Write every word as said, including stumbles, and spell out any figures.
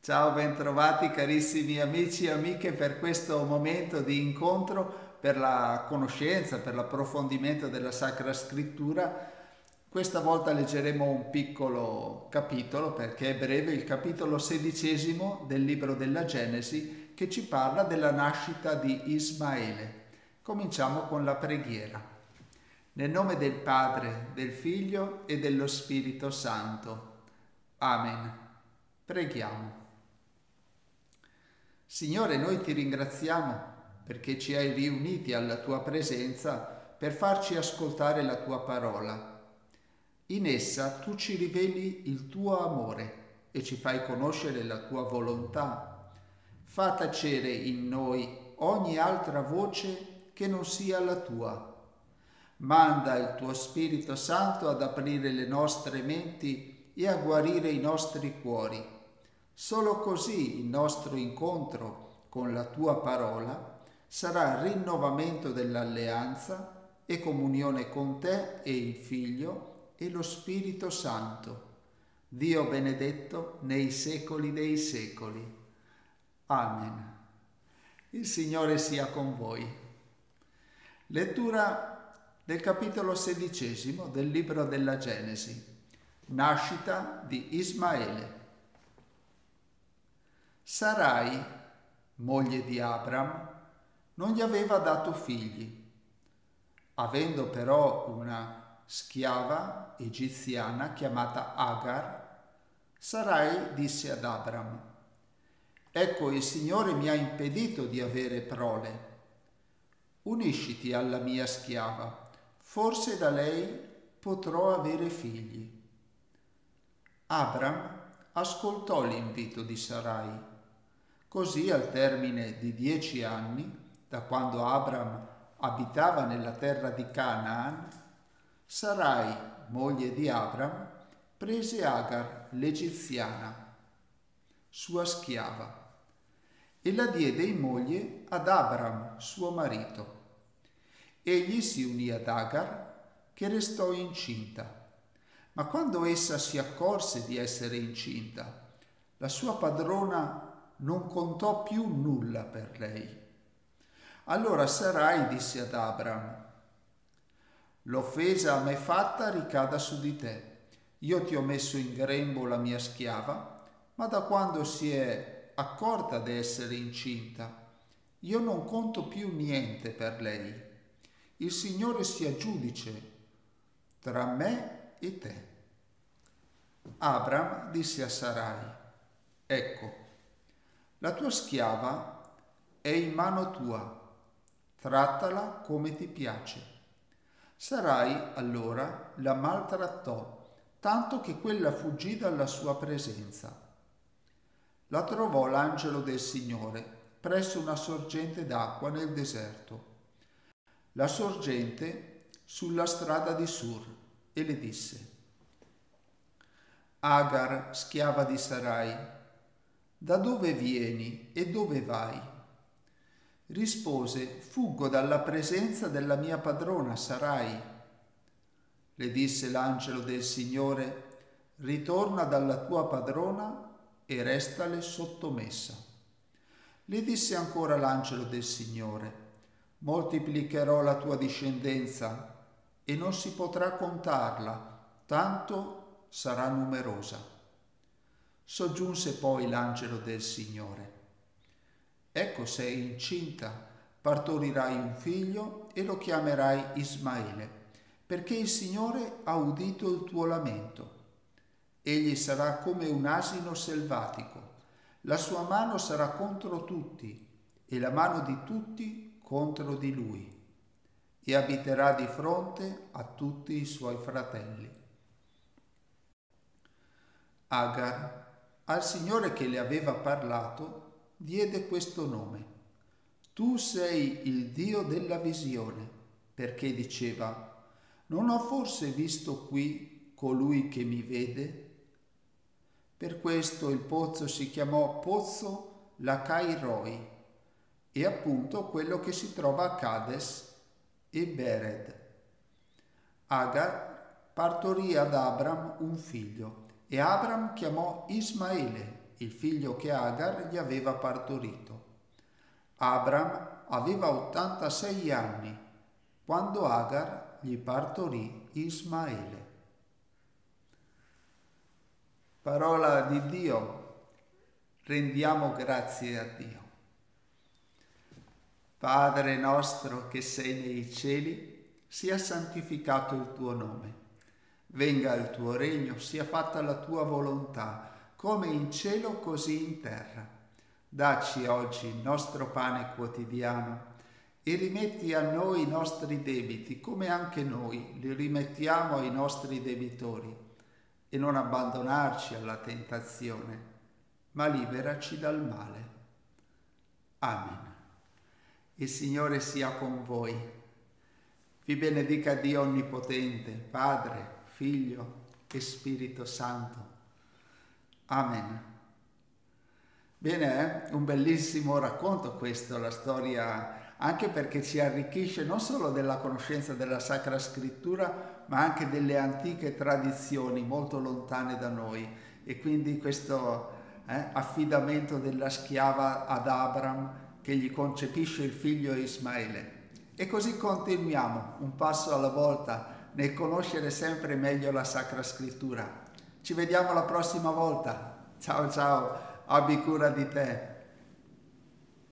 Ciao, bentrovati carissimi amici e amiche per questo momento di incontro per la conoscenza, per l'approfondimento della Sacra Scrittura. Questa volta leggeremo un piccolo capitolo perché è breve, il capitolo sedicesimo del libro della Genesi, che ci parla della nascita di Ismaele. Cominciamo con la preghiera. Nel nome del Padre, del Figlio e dello Spirito Santo. Amen. Preghiamo. Signore, noi ti ringraziamo perché ci hai riuniti alla tua presenza per farci ascoltare la tua parola. In essa tu ci riveli il tuo amore e ci fai conoscere la tua volontà. Fa tacere in noi ogni altra voce che non sia la tua. Manda il tuo Spirito Santo ad aprire le nostre menti e a guarire i nostri cuori. Solo così il nostro incontro con la tua parola sarà rinnovamento dell'alleanza e comunione con te e il Figlio e lo Spirito Santo, Dio benedetto nei secoli dei secoli. Amen. Il Signore sia con voi. Lettura del capitolo sedicesimo del libro della Genesi. Nascita di Ismaele. Sarai, moglie di Abram, non gli aveva dato figli. Avendo però una schiava egiziana chiamata Agar, Sarai disse ad Abram: «Ecco, il Signore mi ha impedito di avere prole. Unisciti alla mia schiava, forse da lei potrò avere figli». Abram ascoltò l'invito di Sarai. Così, al termine di dieci anni, da quando Abram abitava nella terra di Canaan, Sarai, moglie di Abram, prese Agar, l'egiziana, sua schiava, e la diede in moglie ad Abram, suo marito. Egli si unì ad Agar, che restò incinta. Ma quando essa si accorse di essere incinta, la sua padrona non contò più nulla per lei. Allora Sarai disse ad Abram: «L'offesa a me fatta ricada su di te. Io ti ho messo in grembo la mia schiava, ma da quando si è accorta di essere incinta, io non conto più niente per lei. Il Signore sia giudice tra me e te». Abram disse a Sarai: «Ecco, la tua schiava è in mano tua, trattala come ti piace». Sarai allora la maltrattò, tanto che quella fuggì dalla sua presenza. La trovò l'angelo del Signore presso una sorgente d'acqua nel deserto, la sorgente sulla strada di Sur, e le disse: «Agar, schiava di Sarai, da dove vieni e dove vai?» Rispose: «Fuggo dalla presenza della mia padrona Sarai». Le disse l'angelo del Signore: «Ritorna dalla tua padrona e restale sottomessa». Le disse ancora l'angelo del Signore: «Moltiplicherò la tua discendenza e non si potrà contarla, tanto sarà numerosa». Soggiunse poi l'angelo del Signore: «Ecco, sei incinta, partorirai un figlio e lo chiamerai Ismaele, perché il Signore ha udito il tuo lamento. Egli sarà come un asino selvatico, la sua mano sarà contro tutti e la mano di tutti contro di lui, e abiterà di fronte a tutti i suoi fratelli». Agar, al Signore che le aveva parlato, diede questo nome: «Tu sei il Dio della visione», perché diceva: «Non ho forse visto qui colui che mi vede?» Per questo il pozzo si chiamò Pozzo Lacairoi, e appunto quello che si trova a Cades e Bered. Agar partorì ad Abram un figlio, e Abram chiamò Ismaele il figlio che Agar gli aveva partorito. Abram aveva ottantasei anni quando Agar gli partorì Ismaele. Parola di Dio, rendiamo grazie a Dio. Padre nostro che sei nei cieli, sia santificato il tuo nome. Venga il tuo regno, sia fatta la tua volontà, come in cielo così in terra. Dacci oggi il nostro pane quotidiano e rimetti a noi i nostri debiti, come anche noi li rimettiamo ai nostri debitori, e non abbandonarci alla tentazione, ma liberaci dal male. Amen. Il Signore sia con voi. Vi benedica Dio Onnipotente, Padre, Figlio e Spirito Santo. Amen. Bene, eh? Un bellissimo racconto questo, la storia, anche perché ci arricchisce non solo della conoscenza della Sacra Scrittura, ma anche delle antiche tradizioni molto lontane da noi. E quindi questo eh, affidamento della schiava ad Abram, che gli concepisce il figlio Ismaele. E così continuiamo, un passo alla volta, nel conoscere sempre meglio la Sacra Scrittura. Ci vediamo la prossima volta. Ciao ciao, abbi cura di te.